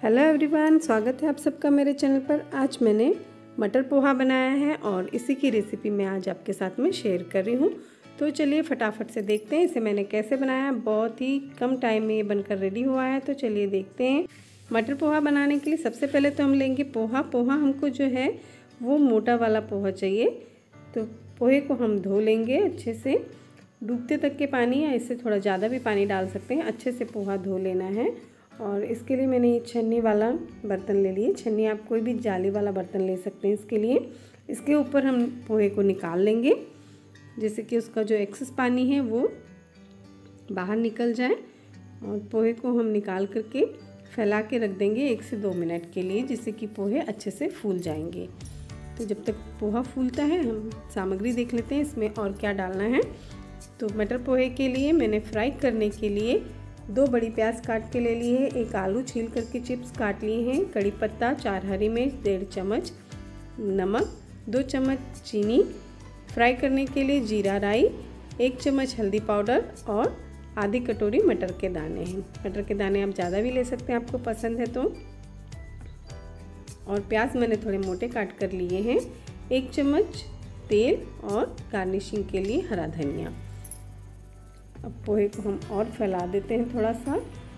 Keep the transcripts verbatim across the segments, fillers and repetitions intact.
Hello everyone, स्वागत है आप सबका मेरे चैनल पर। आज मैंने मटर पोहा बनाया है और इसी की रेसिपी मैं आज आपके साथ में शेयर कर रही हूँ। तो चलिए फटाफट से देखते हैं इसे मैंने कैसे बनाया। बहुत ही कम टाइम में ये बनकर रेडी हुआ है। तो चलिए देखते हैं। मटर पोहा बनाने के लिए सबसे पहले तो हम लेंगे पोहा। पोहा हमको जो है वो मोटा वाला पोहा चाहिए। तो पोहे को हम धो लेंगे अच्छे से, डूबते तक के पानी या इससे थोड़ा ज़्यादा भी पानी डाल सकते हैं। अच्छे से पोहा धो लेना है। और इसके लिए मैंने ये छन्नी वाला बर्तन ले लिए। छन्नी आप कोई भी जाली वाला बर्तन ले सकते हैं। इसके लिए इसके ऊपर हम पोहे को निकाल लेंगे, जिससे कि उसका जो एक्सेस पानी है वो बाहर निकल जाए। और पोहे को हम निकाल करके फैला के रख देंगे एक से दो मिनट के लिए, जिससे कि पोहे अच्छे से फूल जाएंगे। तो जब तक पोहा फूलता है हम सामग्री देख लेते हैं इसमें और क्या डालना है। तो मटर पोहे के लिए मैंने फ्राई करने के लिए दो बड़ी प्याज काट के ले ली है, एक आलू छील करके चिप्स काट लिए हैं, कड़ी पत्ता, चार हरी मिर्च, डेढ़ चम्मच नमक, दो चम्मच चीनी, फ्राई करने के लिए जीरा राई, एक चम्मच हल्दी पाउडर और आधी कटोरी मटर के दाने हैं। मटर के दाने आप ज़्यादा भी ले सकते हैं आपको पसंद है तो। और प्याज मैंने थोड़े मोटे काट कर लिए हैं, एक चम्मच तेल और गार्निशिंग के लिए हरा धनिया। अब पोहे को हम और फैला देते हैं, थोड़ा सा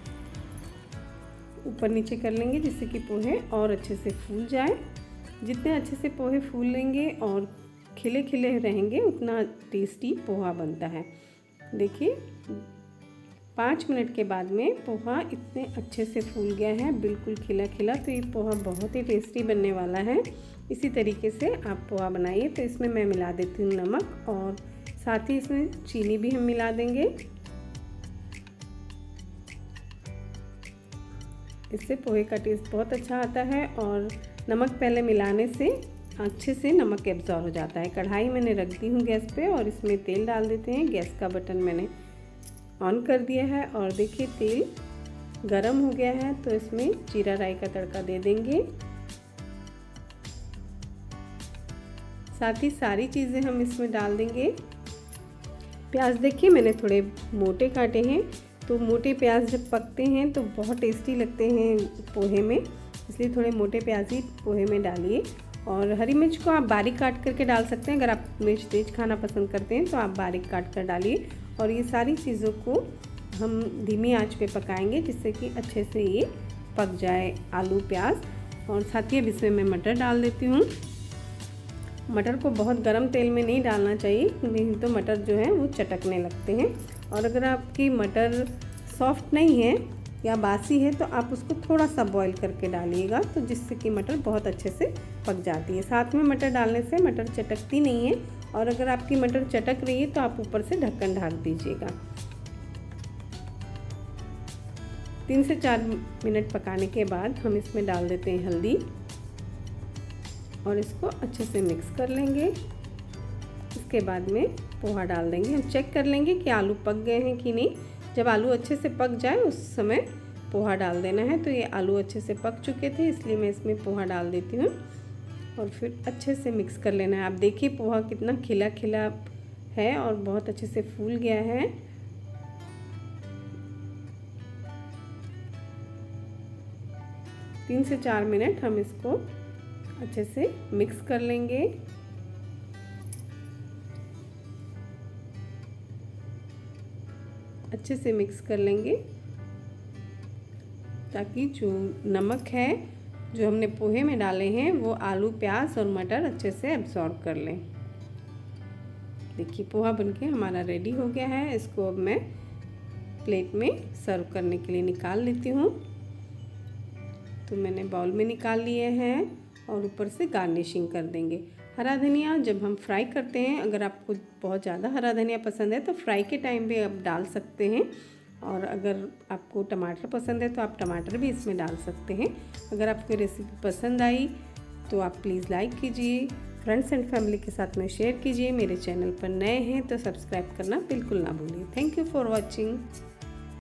ऊपर नीचे कर लेंगे, जिससे कि पोहे और अच्छे से फूल जाए। जितने अच्छे से पोहे फूल लेंगे और खिले खिले रहेंगे उतना टेस्टी पोहा बनता है। देखिए पाँच मिनट के बाद में पोहा इतने अच्छे से फूल गया है, बिल्कुल खिला खिला। तो ये पोहा बहुत ही टेस्टी बनने वाला है। इसी तरीके से आप पोहा बनाइए। तो इसमें मैं मिला देती हूँ नमक और साथ ही इसमें चीनी भी हम मिला देंगे। इससे पोहे का टेस्ट बहुत अच्छा आता है और नमक पहले मिलाने से अच्छे से नमक एब्जॉर्ब हो जाता है। कढ़ाई मैंने रख दी हूँ गैस पे और इसमें तेल डाल देते हैं। गैस का बटन मैंने ऑन कर दिया है और देखिए तेल गरम हो गया है। तो इसमें जीरा राई का तड़का दे देंगे। साथ ही सारी चीज़ें हम इसमें डाल देंगे। प्याज देखिए मैंने थोड़े मोटे काटे हैं। तो मोटे प्याज जब पकते हैं तो बहुत टेस्टी लगते हैं पोहे में, इसलिए थोड़े मोटे प्याज ही पोहे में डालिए। और हरी मिर्च को आप बारीक काट करके डाल सकते हैं। अगर आप मिर्च तेज खाना पसंद करते हैं तो आप बारीक काट कर डालिए। और ये सारी चीज़ों को हम धीमी आंच पे पकाएंगे, जिससे कि अच्छे से ये पक जाए आलू प्याज। और साथ ही अब इसमें मैं मटर डाल देती हूँ। मटर को बहुत गर्म तेल में नहीं डालना चाहिए, नहीं तो मटर जो है वो चटकने लगते हैं। और अगर आपकी मटर सॉफ्ट नहीं है या बासी है तो आप उसको थोड़ा सा बॉईल करके डालिएगा, तो जिससे कि मटर बहुत अच्छे से पक जाती है। साथ में मटर डालने से मटर चटकती नहीं है। और अगर आपकी मटर चटक रही है तो आप ऊपर से ढक्कन ढक दीजिएगा। तीन से चार मिनट पकाने के बाद हम इसमें डाल देते हैं हल्दी और इसको अच्छे से मिक्स कर लेंगे। इसके बाद में पोहा डाल देंगे। हम चेक कर लेंगे कि आलू पक गए हैं कि नहीं। जब आलू अच्छे से पक जाए उस समय पोहा डाल देना है। तो ये आलू अच्छे से पक चुके थे, इसलिए मैं इसमें पोहा डाल देती हूँ और फिर अच्छे से मिक्स कर लेना है। आप देखिए पोहा कितना खिला खिला है और बहुत अच्छे से फूल गया है। तीन से चार मिनट हम इसको अच्छे से मिक्स कर लेंगे। अच्छे से मिक्स कर लेंगे ताकि जो नमक है जो हमने पोहे में डाले हैं वो आलू प्याज और मटर अच्छे से एब्जॉर्ब कर लें। देखिए पोहा बनके हमारा रेडी हो गया है। इसको अब मैं प्लेट में सर्व करने के लिए निकाल लेती हूँ। तो मैंने बाउल में निकाल लिए हैं और ऊपर से गार्निशिंग कर देंगे। हरा धनिया जब हम फ्राई करते हैं, अगर आपको बहुत ज़्यादा हरा धनिया पसंद है तो फ्राई के टाइम भी आप डाल सकते हैं। और अगर आपको टमाटर पसंद है तो आप टमाटर भी इसमें डाल सकते हैं। अगर आपको रेसिपी पसंद आई तो आप प्लीज़ लाइक कीजिए, फ्रेंड्स एंड फैमिली के साथ में शेयर कीजिए। मेरे चैनल पर नए हैं तो सब्सक्राइब करना बिल्कुल ना भूलिए। Thank you for watching.